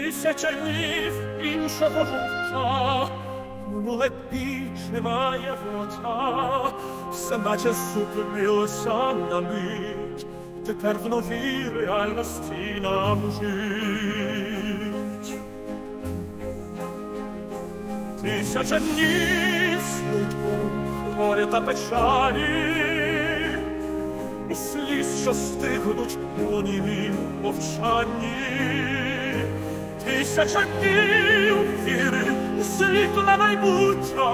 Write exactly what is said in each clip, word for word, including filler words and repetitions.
Тисяча днів іншого життя, минуле біч немає ворота, все наче зупинилося на мить, тепер в новій реальності нам жить. Тисяча днів смутку, горя та печалі, і сліз, що стигнуть у німім мовчанні. Тисяча днів віри, світла майбуття,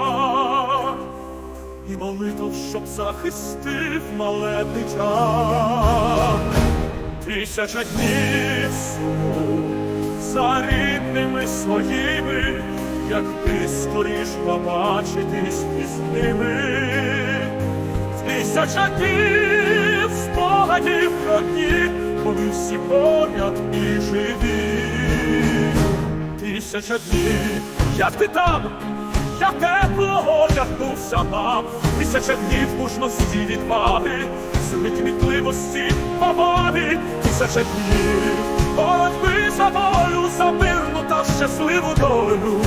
і молитов, щоб захистив мале дитя. Тисяча днів суму за рідними своїми, якби скоріш побачитись із ними. Тисяча днів спогадів про дні, коли всі поряд і живі. Тисяча днів, як ти там, я тепло одягнувся нам. Тисяча днів мужності, відваги, сили кмітливості, поваги. Тисяча днів боротьби за волю, за мирну та щасливу долю.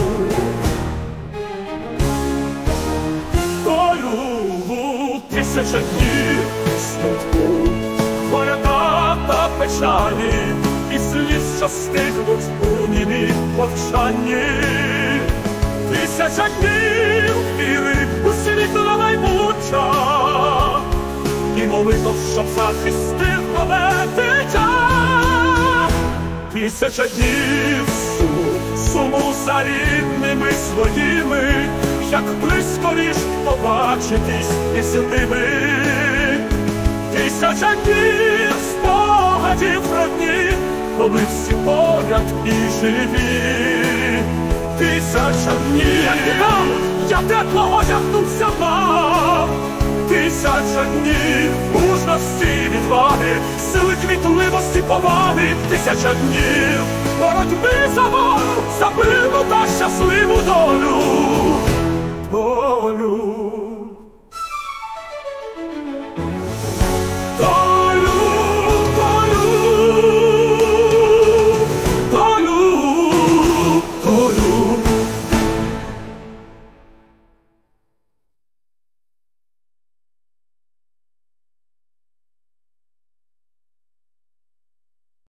Долю, тисяча днів смутку, горя та печалі, і сліз, що стигнуть у німі мовчанні. Тисяча днів віри у світло майбуття, і молитов, щоб захистив мале дитя. Тисяча днів суму, суму за рідними своїми, якби скоріш побачитись із ними. Тисяча днів спогадів про дні, коли всі поряд і живі. Тисяча днів, як ти там, я тепло одягнувся вам. Тисяча днів мужності, відваги, сили кмітливості, поваги. Тисяча днів боротьби за волю, за мирну та щасливу долю. Долю.